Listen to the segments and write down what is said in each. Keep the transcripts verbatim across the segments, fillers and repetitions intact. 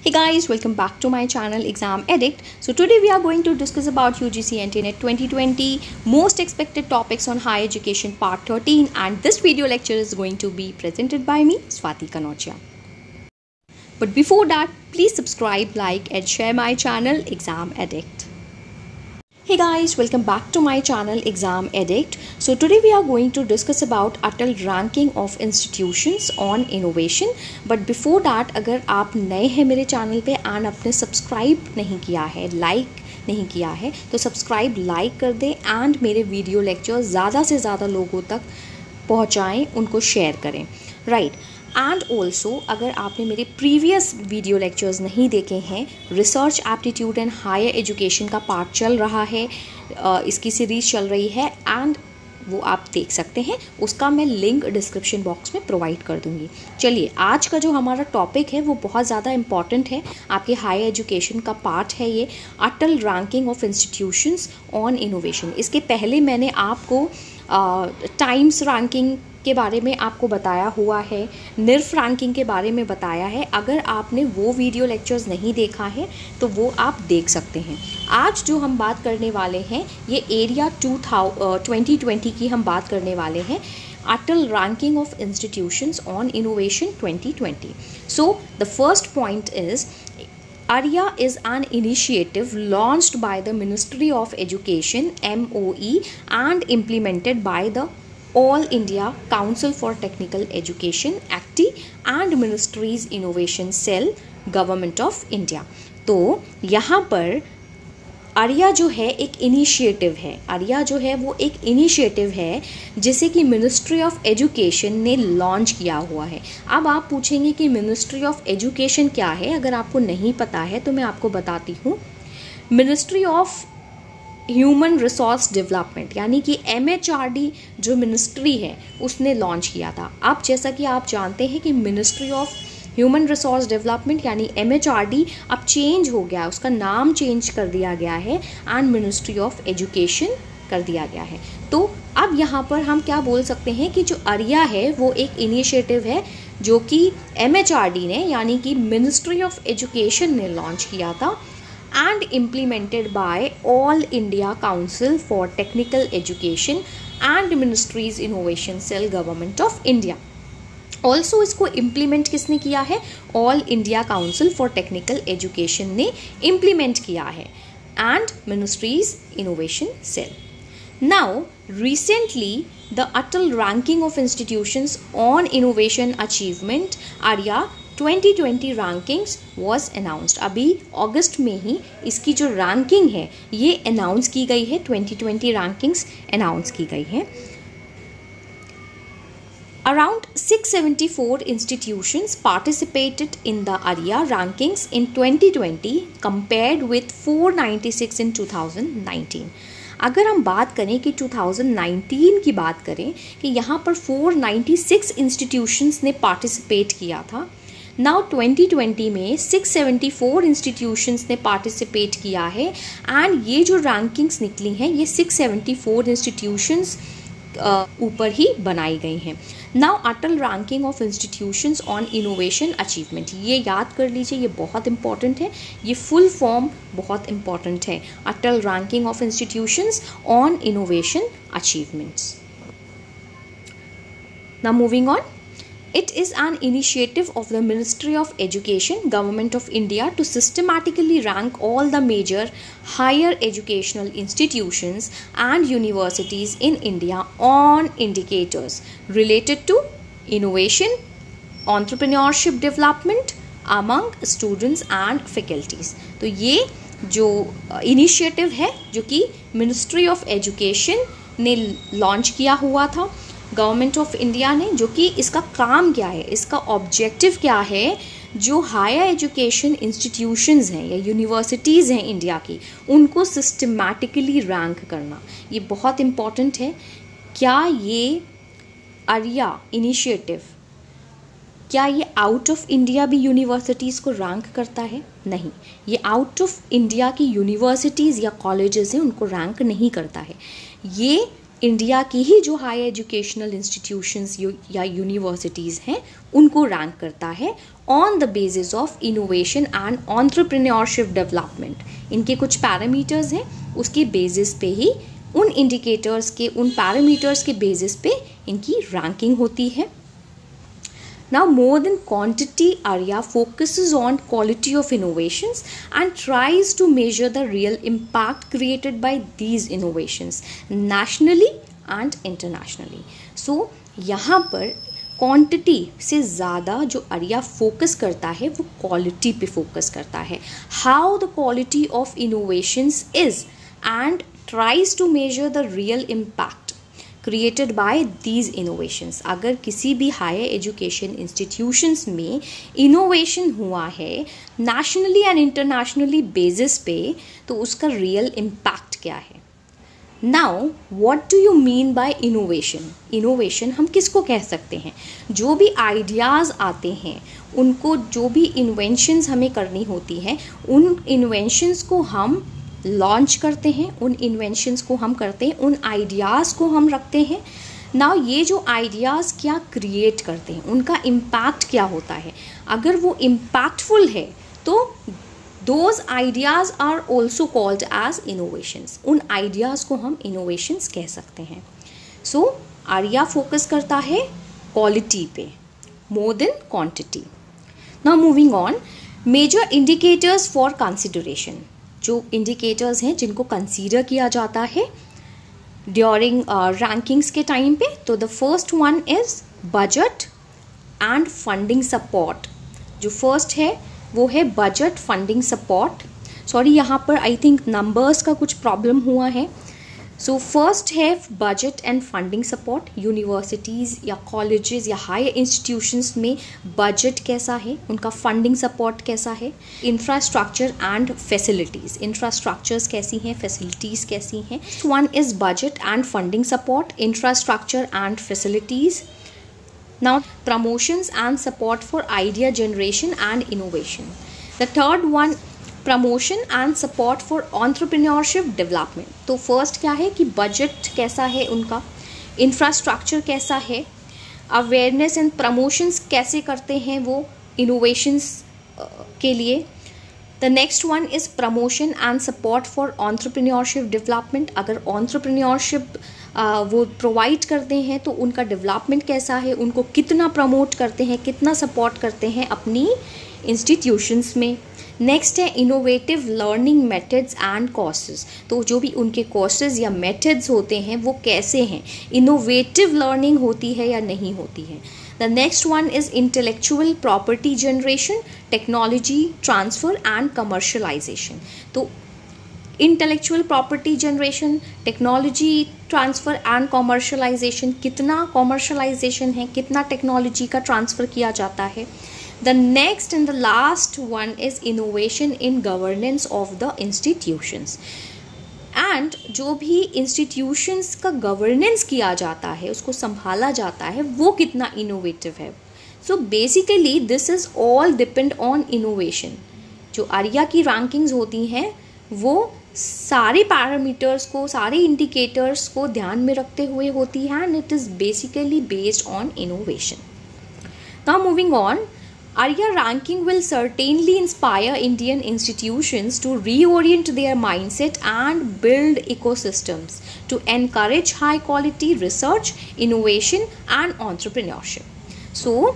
Hey guys, welcome back to my channel Exam Addict. So today we are going to discuss about U G C N T A twenty twenty most expected topics on higher education part thirteen, and this video lecture is going to be presented by me, Swati Kanochia. But before that, please subscribe, like and share my channel Exam Addict. Hey guys, welcome back to my channel Exam Addict. So today we are going to discuss about Atal ranking of institutions on innovation. But before that, अगर आप नए हैं मेरे channel पे and आपने subscribe नहीं किया है, लाइक नहीं किया है, तो सब्सक्राइब लाइक कर दें एंड मेरे वीडियो लेक्चर ज़्यादा से ज़्यादा लोगों तक पहुँचाएँ, उनको शेयर करें, राइट right. एंड ऑल्सो अगर आपने मेरे प्रीवियस वीडियो लेक्चर्स नहीं देखे हैं, research aptitude and higher education का पार्ट चल रहा है, इसकी सीरीज़ चल रही है एंड वो आप देख सकते हैं, उसका मैं लिंक डिस्क्रिप्शन बॉक्स में प्रोवाइड कर दूंगी। चलिए, आज का जो हमारा टॉपिक है वो बहुत ज़्यादा इम्पॉर्टेंट है, आपके हायर एजुकेशन का पार्ट है ये, Atal ranking of institutions on innovation. इसके पहले मैंने आपको टाइम्स रैंकिंग के बारे में आपको बताया हुआ है, निर्फ रैंकिंग के बारे में बताया है। अगर आपने वो वीडियो लेक्चर्स नहीं देखा है तो वो आप देख सकते हैं। आज जो हम बात करने वाले हैं ये एरिया टू ट्वेंटी ट्वेंटी की हम बात करने वाले हैं, Atal ranking of institutions on innovation twenty twenty. So the first point is ARIA is an initiative launched by the Ministry of Education M O E and implemented by the All India Council for Technical Education A C T I and Ministry's Innovation Cell Government of India। तो यहाँ पर ARIA जो है एक initiative है, ARIA जो है वो एक इनिशिएटिव है जिसे कि मिनिस्ट्री ऑफ एजुकेशन ने लॉन्च किया हुआ है। अब आप पूछेंगे कि मिनिस्ट्री ऑफ एजुकेशन क्या है, अगर आपको नहीं पता है तो मैं आपको बताती हूँ। Ministry of human resource development यानी कि एम एच आर डी जो मिनिस्ट्री है उसने लॉन्च किया था। अब जैसा कि आप जानते हैं कि ministry of human resource development यानी एम एच आर डी अब चेंज हो गया, उसका नाम चेंज कर दिया गया है एंड मिनिस्ट्री ऑफ एजुकेशन कर दिया गया है। तो अब यहाँ पर हम क्या बोल सकते हैं कि जो ARIA है वो एक इनिशिएटिव है जो कि एम एच आर डी ने यानी कि मिनिस्ट्री ऑफ एजुकेशन ने लॉन्च किया था and implemented by All India Council for Technical Education and Ministry's Innovation Cell Government of India। Also इसको implement किसने किया है? All India Council for Technical Education ने implement किया है and Ministry's Innovation Cell। Now recently the Atal Ranking of Institutions on Innovation Achievement ARIA twenty twenty rankings was announced. अभी अगस्त में ही इसकी जो रैंकिंग है ये अनाउंस की गई है, ट्वेंटी ट्वेंटी रैंकिंग्स अनाउंस की गई है। Around six seventy four institutions participated in the ARIA rankings in twenty twenty compared with four ninety six in two thousand nineteen. अगर हम बात करें कि टू थाउजेंड नाइनटीन की बात करें कि यहाँ पर फोर नाइन्टी सिक्स इंस्टीट्यूशंस ने पार्टिसिपेट किया था, नाउ ट्वेंटी ट्वेंटी में सिक्स सेवेंटी फोर इंस्टीट्यूशंस ने पार्टिसिपेट किया है एंड ये जो रैंकिंग्स निकली हैं ये सिक्स सेवेंटी फोर इंस्टीट्यूशंस ऊपर ही बनाई गई हैं। Now Atal ranking of institutions on innovation achievement, ये याद कर लीजिए, ये बहुत इंपॉर्टेंट है, ये फुल फॉर्म बहुत इंपॉर्टेंट है, Atal ranking of institutions on innovation achievements. Now moving on, it is an initiative of the Ministry of Education, Government of India to systematically rank all the major higher educational institutions and universities in India on indicators related to innovation, entrepreneurship development among students and faculties। तो ये जो initiative है जो कि ministry of education ने launch किया हुआ था गवर्नमेंट ऑफ इंडिया ने, जो कि इसका काम क्या है, इसका ऑब्जेक्टिव क्या है, जो हायर एजुकेशन इंस्टीट्यूशंस हैं या यूनिवर्सिटीज़ हैं इंडिया की उनको सिस्टमैटिकली रैंक करना, ये बहुत इम्पॉर्टेंट है। क्या ये ARIA इनिशिएटिव क्या ये आउट ऑफ इंडिया भी यूनिवर्सिटीज़ को रैंक करता है? नहीं, ये आउट ऑफ इंडिया की यूनिवर्सिटीज़ या कॉलेजेस हैं उनको रैंक नहीं करता है। ये इंडिया की ही जो हाई एजुकेशनल इंस्टीट्यूशंस या यूनिवर्सिटीज़ हैं उनको रैंक करता है on the basis of innovation and entrepreneurship development. इनके कुछ पैरामीटर्स हैं, उसके बेसिस पे ही उन इंडिकेटर्स के, उन पैरामीटर्स के बेसिस पे इनकी रैंकिंग होती है। Now, more than quantity, ARIA focuses on quality of innovations and tries to measure the real impact created by these innovations nationally and internationally. So, यहाँ पर क्वांटिटी से ज़्यादा जो ARIA फोकस करता है वो क्वालिटी पे फोकस करता है। How the quality of innovations is and tries to measure the real impact created by these innovations. अगर किसी भी हायर एजुकेशन इंस्टीट्यूशंस में इनोवेशन हुआ है नेशनली एंड इंटरनेशनली बेसिस पे, तो उसका रियल इम्पैक्ट क्या है। Now what do you mean by innovation? Innovation हम किसको कह सकते हैं? जो भी आइडियाज़ आते हैं उनको, जो भी इन्वेंशंस हमें करनी होती हैं, उन इन्वेंशंस को हम लॉन्च करते हैं, उन इन्वेंशंस को हम करते हैं, उन आइडियाज़ को हम रखते हैं। नाउ ये जो आइडियाज़ क्या क्रिएट करते हैं, उनका इम्पैक्ट क्या होता है। अगर वो इम्पैक्टफुल है तो those ideas are also called as innovations. उन आइडियाज़ को हम इनोवेशंस कह सकते हैं। सो आर्या फोकस करता है क्वालिटी पे more than quantity. Now moving on, major indicators for consideration. जो इंडिकेटर्स हैं जिनको कंसीडर किया जाता है ड्यूरिंग रैंकिंग्स के टाइम पे, तो the first one is budget and funding support. जो फर्स्ट है वो है बजट फंडिंग सपोर्ट। सॉरी, यहाँ पर आई थिंक नंबर्स का कुछ प्रॉब्लम हुआ है। सो फर्स्ट है budget and funding support. Universities या कॉलेजेस या हायर इंस्टीट्यूशंस में बजट कैसा है, उनका फंडिंग सपोर्ट कैसा है। इंफ्रास्ट्रक्चर एंड फैसिलिटीज़, इंफ्रास्ट्रक्चर्स कैसी हैं, फैसिलिटीज़ कैसी हैं। One is budget and funding support, infrastructure and facilities. Now, promotions and support for idea generation and innovation. The third one, promotion and support for entrepreneurship development. तो first क्या है कि budget कैसा है उनका, infrastructure कैसा है, awareness and promotions कैसे करते हैं वो innovations के लिए। The next one is promotion and support for entrepreneurship development. अगर entrepreneurship Uh, वो प्रोवाइड करते हैं तो उनका डेवलपमेंट कैसा है, उनको कितना प्रमोट करते हैं, कितना सपोर्ट करते हैं अपनी इंस्टीट्यूशंस में। नेक्स्ट है innovative learning methods and courses. तो जो भी उनके कोर्सेज या मेथड्स होते हैं वो कैसे हैं, इनोवेटिव लर्निंग होती है या नहीं होती है। The next one is intellectual property generation, technology transfer and commercialization. तो intellectual property generation, technology transfer and commercialization, कितना कॉमर्शलाइजेशन है, कितना टेक्नोलॉजी का ट्रांसफ़र किया जाता है। The next and the last one is innovation in governance of the institutions. And जो भी इंस्टीट्यूशंस का गवर्नेंस किया जाता है, उसको संभाला जाता है, वो कितना इनोवेटिव है। So basically this is all depend on innovation. जो आर्या की रैंकिंग्स होती हैं वो सारे पैरामीटर्स को, सारे इंडिकेटर्स को ध्यान में रखते हुए होती है and it is basically based on innovation. Now moving on, ARIA ranking will certainly inspire Indian institutions to reorient their mindset and build ecosystems to encourage high quality research, innovation and entrepreneurship. So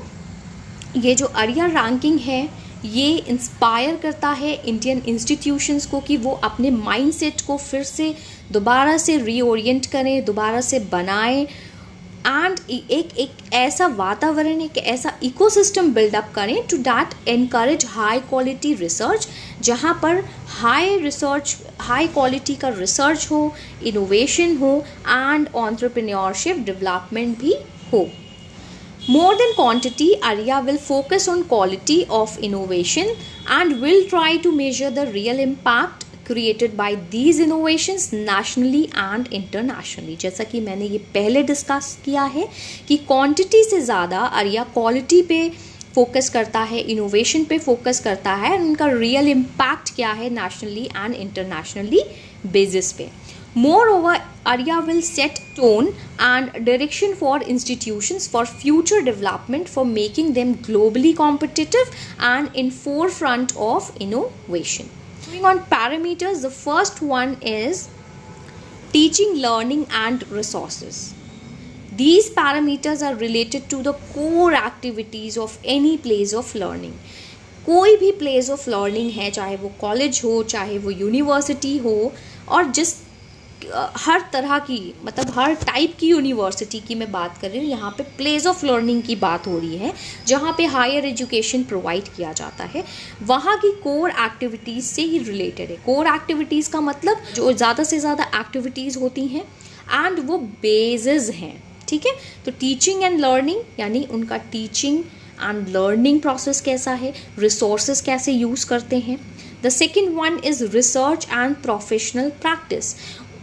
ये जो Arya ranking है ये inspire करता है Indian institutions को कि वो अपने माइंडसेट को फिर से दोबारा से रीओरिएंट करें, दोबारा से बनाएं एंड एक एक ऐसा वातावरण, एक ऐसा इकोसिस्टम बिल्डअप करें to that encourage high quality research, जहाँ पर हाई रिसर्च, हाई क्वालिटी का रिसर्च हो, इनोवेशन हो एंड एंटरप्रेन्योरशिप डेवलपमेंट भी हो। More than quantity, ARIA will focus on quality of innovation and will try to measure the real impact created by these innovations nationally and internationally. जैसा कि मैंने ये पहले डिस्कस किया है कि क्वांटिटी से ज़्यादा ARIA क्वालिटी पे फोकस करता है, इनोवेशन पे फोकस करता है, उनका रियल इम्पैक्ट क्या है नेशनली एंड इंटरनेशनली बेसिस पे। Moreover, Arya will set tone and direction for institutions for future development, for making them globally competitive and in forefront of innovation. Moving on parameters, the first one is teaching, learning and resources. These parameters are related to the core activities of any place of learning. कोई भी place of learning है, चाहे वो college हो, चाहे वो university हो, और जिस हर तरह की, मतलब हर टाइप की यूनिवर्सिटी की मैं बात कर रही हूँ, यहाँ पे प्लेस ऑफ लर्निंग की बात हो रही है, जहाँ पे हायर एजुकेशन प्रोवाइड किया जाता है, वहाँ की कोर एक्टिविटीज़ से ही रिलेटेड है. कोर एक्टिविटीज़ का मतलब जो ज़्यादा से ज़्यादा एक्टिविटीज़ होती हैं एंड वो बेसिस हैं. ठीक है, तो टीचिंग एंड लर्निंग यानी उनका टीचिंग एंड लर्निंग प्रोसेस कैसा है, रिसोर्सेज कैसे यूज़ करते हैं. The second one is research and professional practice.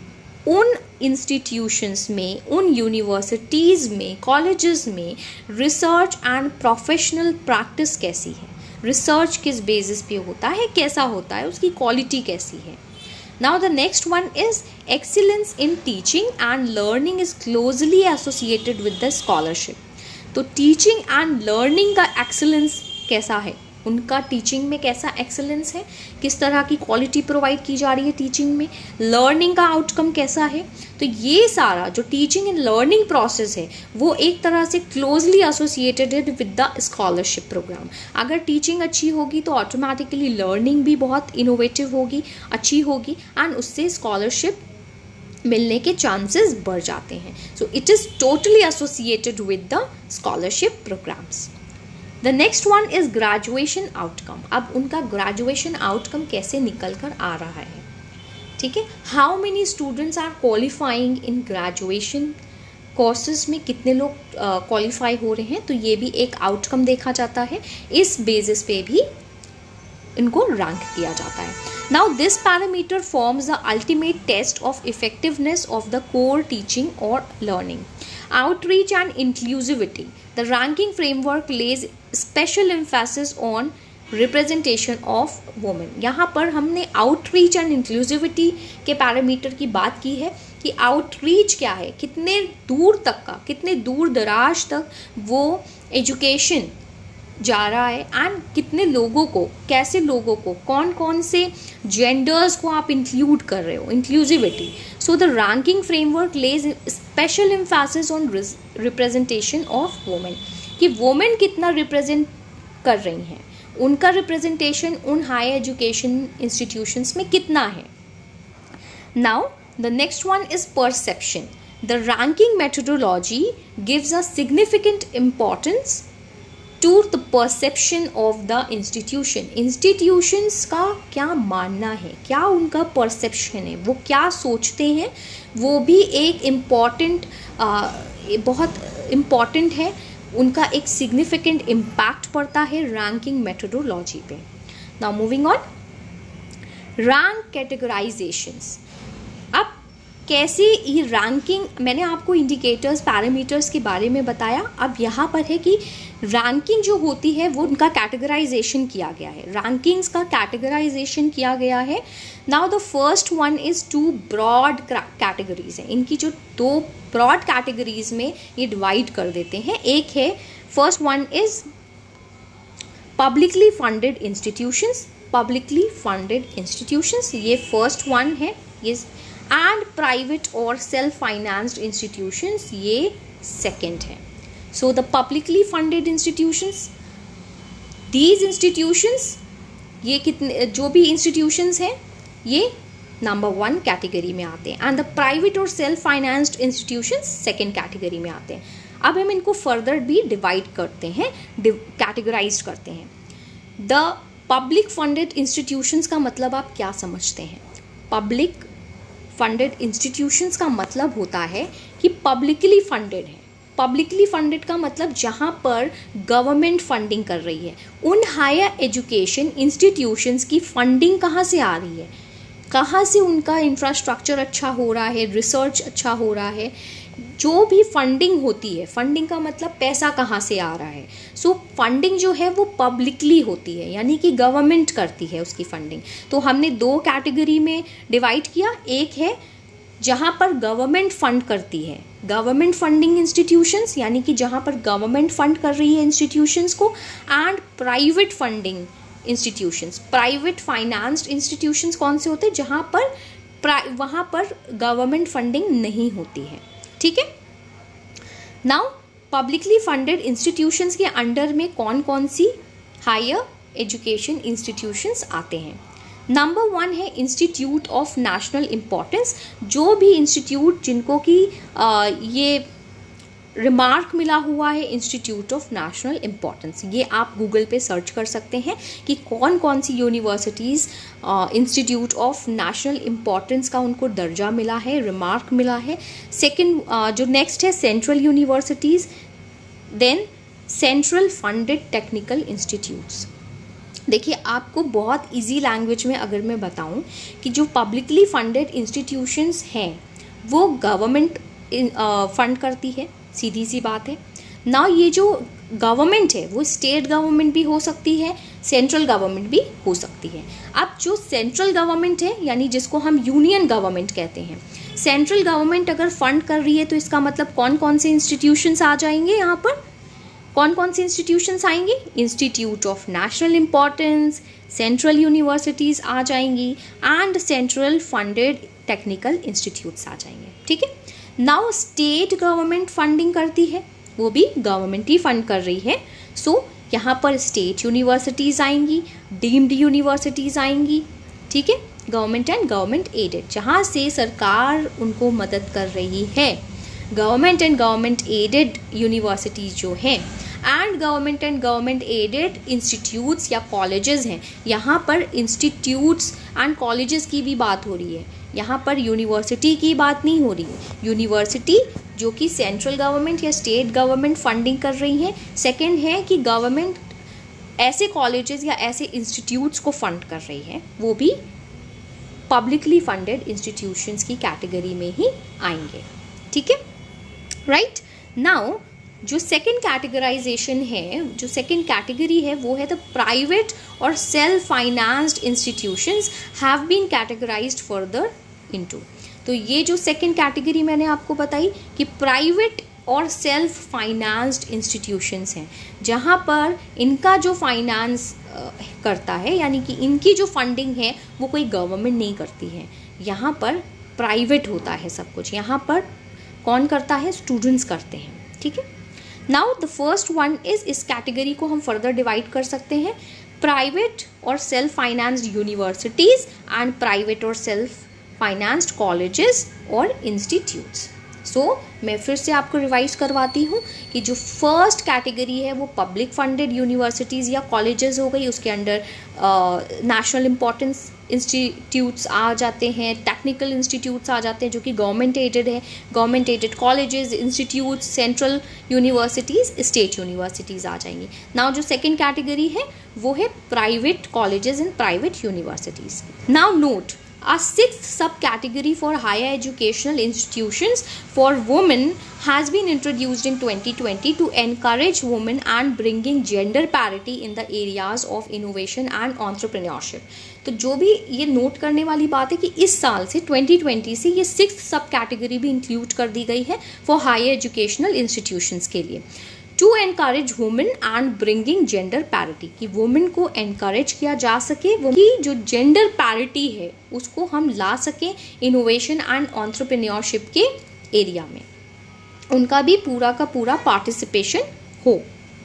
उन इंस्टीट्यूशंस में, उन यूनिवर्सिटीज़ में, कॉलेजेस में रिसर्च एंड प्रोफेशनल प्रैक्टिस कैसी है, रिसर्च किस बेसिस पे होता है, कैसा होता है, उसकी क्वालिटी कैसी है. Now the next one is excellence in teaching and learning is closely associated with the scholarship. तो टीचिंग एंड लर्निंग का एक्सेलेंस कैसा है, उनका टीचिंग में कैसा एक्सेलेंस है, किस तरह की क्वालिटी प्रोवाइड की जा रही है टीचिंग में, लर्निंग का आउटकम कैसा है. तो ये सारा जो टीचिंग एंड लर्निंग प्रोसेस है वो एक तरह से क्लोजली एसोसिएटेड है विद द स्कॉलरशिप प्रोग्राम. अगर टीचिंग अच्छी होगी तो ऑटोमेटिकली लर्निंग भी बहुत इनोवेटिव होगी, अच्छी होगी, एंड उससे स्कॉलरशिप मिलने के चांसेस बढ़ जाते हैं. So it is totally associated with the scholarship programs. The next one is graduation outcome. अब उनका ग्रेजुएशन आउटकम कैसे निकल कर आ रहा है. ठीक है, how many students are qualifying in graduation courses में, कितने लोग क्वालिफाई uh, हो रहे हैं, तो ये भी एक आउटकम देखा जाता है. इस बेसिस पे भी इनको रैंक किया जाता है. Now this parameter forms the ultimate test of effectiveness of the core teaching or learning. Outreach and inclusivity. The ranking framework lays special emphasis on representation of women. यहाँ पर हमने outreach and inclusivity के parameter की बात की है कि outreach क्या है, कितने दूर तक का, कितने दूर दराज तक वो एजुकेशन जा रहा है, एंड कितने लोगों को, कैसे लोगों को, कौन कौन से जेंडर्स को आप इंक्लूड कर रहे हो, inclusivity. So the ranking framework lays special emphasis on representation of women, कि वुमेन कितना रिप्रेजेंट कर रही हैं, उनका रिप्रेजेंटेशन उन हायर एजुकेशन इंस्टीट्यूशंस में कितना है. Now the next one is perception. The ranking methodology gives a significant importance to the perception of the institution. Institutions का क्या मानना है, क्या उनका परसेप्शन है, वो क्या सोचते हैं, वो भी एक इम्पॉर्टेंट, बहुत इम्पॉर्टेंट है. उनका एक सिग्निफिकेंट इम्पैक्ट पड़ता है रैंकिंग मेथोडोलॉजी पे. Now moving on, rank categorizations. अब कैसे ये रैंकिंग, मैंने आपको इंडिकेटर्स, पैरामीटर्स के बारे में बताया. अब यहाँ पर है कि रैंकिंग जो होती है वो उनका कैटेगराइजेशन किया गया है, रैंकिंग्स का कैटेगराइजेशन किया गया है. Now the first one is two broad categories है. इनकी जो दो ब्रॉड कैटेगरीज में ये डिवाइड कर देते हैं. एक है, first one is publicly funded institutions. Publicly funded institutions ये फर्स्ट वन है. ये एंड प्राइवेट और सेल्फ फाइनेंस्ड इंस्टीट्यूशंस ये सेकेंड है. So the publicly funded institutions, these institutions, ये कितने, जो भी इंस्टीट्यूशंस हैं ये नंबर वन कैटेगरी में आते हैं, एंड द प्राइवेट और self financed institutions second category में आते हैं. अब हम इनको फर्दर भी डिवाइड करते हैं, कैटेगराइज करते हैं. द पब्लिक फंडेड इंस्टीट्यूशंस का मतलब आप क्या समझते हैं? पब्लिक फंडेड इंस्टीट्यूशंस का मतलब होता है कि पब्लिकली फंडेड है. पब्लिकली फंडेड का मतलब जहाँ पर गवर्नमेंट फंडिंग कर रही है. उन हायर एजुकेशन इंस्टीट्यूशंस की फंडिंग कहाँ से आ रही है, कहाँ से उनका इंफ्रास्ट्रक्चर अच्छा हो रहा है, रिसर्च अच्छा हो रहा है. जो भी फंडिंग होती है, फंडिंग का मतलब पैसा कहाँ से आ रहा है. सो so, फंडिंग जो है वो पब्लिकली होती है, यानी कि गवर्नमेंट करती है उसकी फंडिंग. तो हमने दो कैटेगरी में डिवाइड किया. एक है जहाँ पर गवर्नमेंट फंड करती है, गवर्नमेंट फंडिंग इंस्टीट्यूशंस यानी कि जहाँ पर गवर्नमेंट फंड कर रही है इंस्टीट्यूशंस को, and private funding institutions, private financed institutions कौन से होते हैं, जहाँ पर वहाँ पर गवर्नमेंट फंडिंग नहीं होती है। ठीक है। नाउ पब्लिकली फंडेड इंस्टीट्यूशंस के अंडर में कौन कौन सी हायर एजुकेशन इंस्टीट्यूशंस आते हैं। नंबर वन है इंस्टीट्यूट ऑफ नेशनल इम्पोर्टेंस। जो भी इंस्टीट्यूट जिनको कि ये रिमार्क मिला हुआ है इंस्टीट्यूट ऑफ नेशनल इम्पोर्टेंस, ये आप गूगल पे सर्च कर सकते हैं कि कौन कौन सी universities institute of national importance का उनको दर्जा मिला है, रिमार्क मिला है। सेकंड uh, जो नेक्स्ट है central universities, then central funded technical institutes. देखिए आपको बहुत इजी लैंग्वेज में अगर मैं बताऊं कि जो पब्लिकली फंडेड इंस्टीट्यूशंस हैं वो गवर्नमेंट फंड करती है, सीधी सी बात है ना। ये जो गवर्नमेंट है वो स्टेट गवर्नमेंट भी हो सकती है, सेंट्रल गवर्नमेंट भी हो सकती है। अब जो सेंट्रल गवर्नमेंट है यानी जिसको हम यूनियन गवर्नमेंट कहते हैं, सेंट्रल गवर्नमेंट अगर फंड कर रही है तो इसका मतलब कौन कौन से इंस्टीट्यूशंस आ जाएंगे यहाँ पर, कौन कौन से इंस्टीट्यूशंस आएंगे, institute of national importance, central universities आ जाएंगी and central funded technical institutes आ जाएंगे। ठीक है। नाउ स्टेट गवर्नमेंट फंडिंग करती है, वो भी गवर्नमेंट ही फंड कर रही है। सो so, यहाँ पर स्टेट यूनिवर्सिटीज़ आएंगी, डीम्ड यूनिवर्सिटीज़ आएंगी। ठीक है। गवर्नमेंट एंड गवर्नमेंट एडेड, जहाँ से सरकार उनको मदद कर रही है। Government and government aided universities जो हैं and government and government aided institutes या कॉलेजेस हैं, यहाँ पर इंस्टीट्यूट्स एंड कॉलेजेस की भी बात हो रही है, यहाँ पर यूनिवर्सिटी की बात नहीं हो रही है। यूनिवर्सिटी जो कि सेंट्रल गवर्नमेंट या स्टेट गवर्नमेंट फंडिंग कर रही है। सेकंड है कि गवर्नमेंट ऐसे कॉलेजेस या ऐसे इंस्टीट्यूट्स को फंड कर रही है, वो भी पब्लिकली फंडेड इंस्टीट्यूशंस की कैटेगरी में ही आएंगे। ठीक है, राइट। नाउ जो सेकंड कैटेगराइजेशन है, जो सेकंड कैटेगरी है वो है द प्राइवेट और self financed institutions have been categorized further into. तो ये जो सेकंड कैटेगरी मैंने आपको बताई कि प्राइवेट और सेल्फ फाइनेंस्ड इंस्टीट्यूशंस हैं, जहाँ पर इनका जो फाइनेंस करता है यानी कि इनकी जो फंडिंग है वो कोई गवर्नमेंट नहीं करती है, यहाँ पर प्राइवेट होता है सब कुछ। यहाँ पर कौन करता है, स्टूडेंट्स करते हैं। ठीक है। Now the first one is, इस कैटेगरी को हम फर्दर डिवाइड कर सकते हैं प्राइवेट और self financed universities and private और सेल्फ फाइनेंस्ड कॉलेजेस और इंस्टीट्यूट्स। सो so, मैं फिर से आपको रिवाइज करवाती हूँ कि जो फर्स्ट कैटेगरी है वो पब्लिक फंडेड यूनिवर्सिटीज़ या कॉलेजेस हो गई, उसके अंडर नेशनल इम्पोर्टेंस इंस्टीट्यूट्स आ जाते हैं, टेक्निकल इंस्टीट्यूट्स आ जाते हैं जो कि गवर्नमेंट एडेड है, government aided colleges, institutes, central universities, state universities आ जाएंगी। नाउ जो सेकेंड कैटेगरी है वो है private colleges and private universities. Now note, a sixth subcategory for higher educational institutions for women has been introduced in twenty twenty to encourage women and bringing gender parity in the areas of innovation and entrepreneurship। तो जो भी ये note करने वाली बात है कि इस साल से ट्वेंटी ट्वेंटी से ये सिक्स्थ सब कैटेगरी भी इंक्लूड कर दी गई है फॉर हायर एजुकेशनल इंस्टीट्यूशंस के लिए, to encourage women and bringing gender parity, कि वुमेन को एनकरेज किया जा सके, वो कि जो जेंडर पैरिटी है उसको हम ला सकें इनोवेशन एंड एंटरप्रेन्योरशिप के एरिया में, उनका भी पूरा का पूरा पार्टिसिपेशन हो।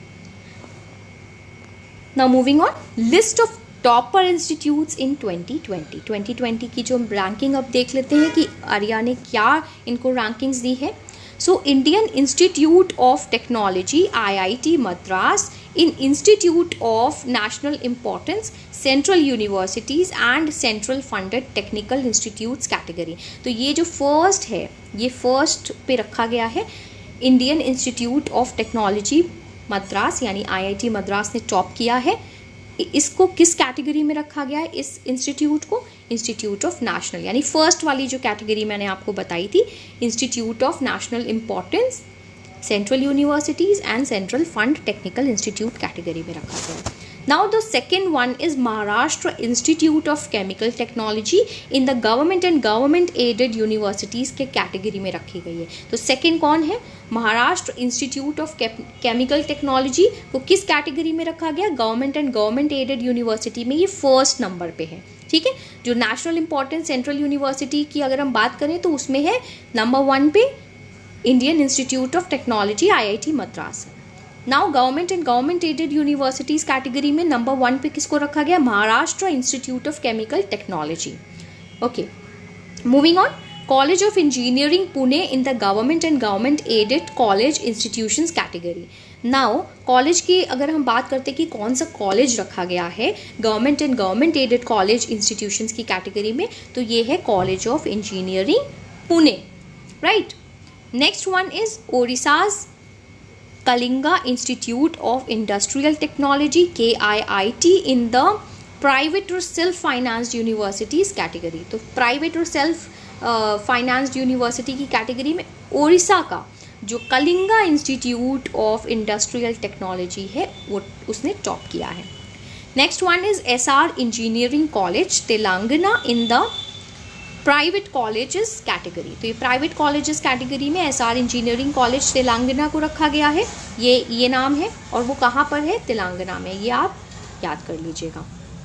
Now moving on, list of topper institutes in twenty twenty. Twenty twenty की जो रैंकिंग अब देख लेते हैं कि आर्या ने क्या इनको रैंकिंग्स दी है। So Indian Institute of Technology I I T Madras in Institute of National Importance, Central Universities and Central Funded Technical Institutes category। तो ये जो फर्स्ट है ये फर्स्ट पे रखा गया है, Indian Institute of Technology Madras यानी आई आई टी मद्रास ने टॉप किया है। इसको किस कैटेगरी में रखा गया है, इस इंस्टीट्यूट को इंस्टीट्यूट ऑफ नेशनल यानी फर्स्ट वाली जो कैटेगरी मैंने आपको बताई थी, institute of national importance, central universities and central fund technical institute category में रखा गया है। Now the second one is Maharashtra Institute of Chemical Technology in the government and government aided universities के कैटेगरी में रखी गई है। तो सेकंड कौन है? Maharashtra Institute of Chemical Technology को किस कैटेगरी में रखा गया? Government and government aided university में ये फर्स्ट नंबर पे है। ठीक है, जो नेशनल इंपॉर्टेंस सेंट्रल यूनिवर्सिटी की अगर हम बात करें तो उसमें है नंबर वन पे Indian Institute of Technology I I T Madras. Now government and government aided universities category में नंबर वन पे किसको रखा गया? Maharashtra Institute of Chemical Technology. Okay, moving on, College of Engineering Pune in the government and government aided college institutions category. Now college की अगर हम बात करते हैं कि कौन सा कॉलेज रखा गया है government and government aided college institutions की कैटेगरी में, तो ये है College of Engineering Pune, right. Next one is Odisha's Kalinga Institute of Industrial Technology के I I T in the private और सेल्फ फाइनेंस्ड यूनिवर्सिटीज कैटेगरी। तो प्राइवेट और सेल्फ फाइनेंस्ड यूनिवर्सिटी की कैटेगरी में ओडिशा का जो Kalinga Institute of Industrial Technology है वो उसने टॉप किया है। Next one is S R engineering college Telangana in the private colleges category. तो ये प्राइवेट कॉलेजेस कैटेगरी में S R engineering college Telangana को रखा गया है। ये ये नाम है और वो कहाँ पर है? तेलंगाना में। ये आप याद कर लीजिएगा।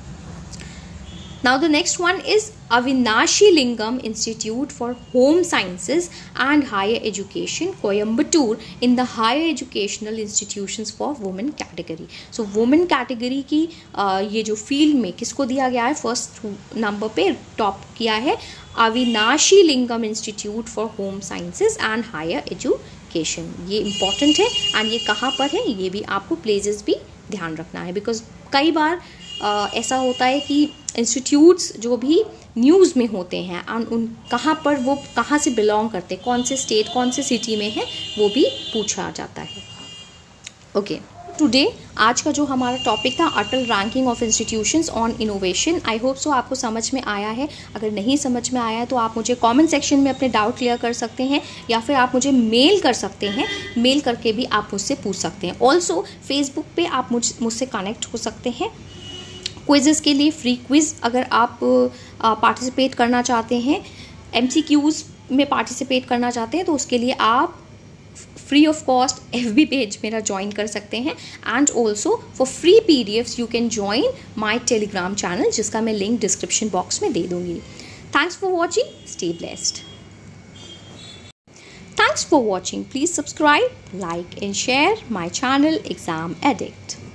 Now the next one is Avinashi Lingam Institute for Home Sciences and Higher Education, Coimbatore in the Higher Educational Institutions for Women category. So women category की uh, ये जो फील्ड में किसको दिया गया है? फर्स्ट नंबर पे टॉप किया है Avinashilingam institute for home sciences and higher education. ये इंपॉर्टेंट है एंड ये कहाँ पर है ये भी आपको प्लेसेस भी ध्यान रखना है, बिकॉज कई बार uh, ऐसा होता है कि इंस्टीट्यूट्स जो भी न्यूज़ में होते हैं और उन कहाँ पर वो कहाँ से बिलोंग करते हैं, कौन से स्टेट कौन से सिटी में है, वो भी पूछा जाता है। ओके, टुडे आज का जो हमारा टॉपिक था Atal ranking of institutions on innovation. I hope so आपको समझ में आया है। अगर नहीं समझ में आया है तो आप मुझे कमेंट सेक्शन में अपने डाउट क्लियर कर सकते हैं या फिर आप मुझे मेल कर सकते हैं। मेल करके भी आप मुझसे पूछ सकते हैं। ऑल्सो फेसबुक पे आप मुझ मुझसे कनेक्ट हो सकते हैं क्विज़ेस के लिए। फ्री क्विज़ अगर आप पार्टिसिपेट करना चाहते हैं, एमसीक्यूज़ में पार्टिसिपेट करना चाहते हैं तो उसके लिए आप free of cost FB page मेरा ज्वाइन कर सकते हैं। And also for free PDFs you can join my Telegram channel, जिसका मैं लिंक डिस्क्रिप्शन बॉक्स में दे दूँगी। Thanks for watching, stay blessed. Thanks for watching. Please subscribe, like and share my channel Exam Addict.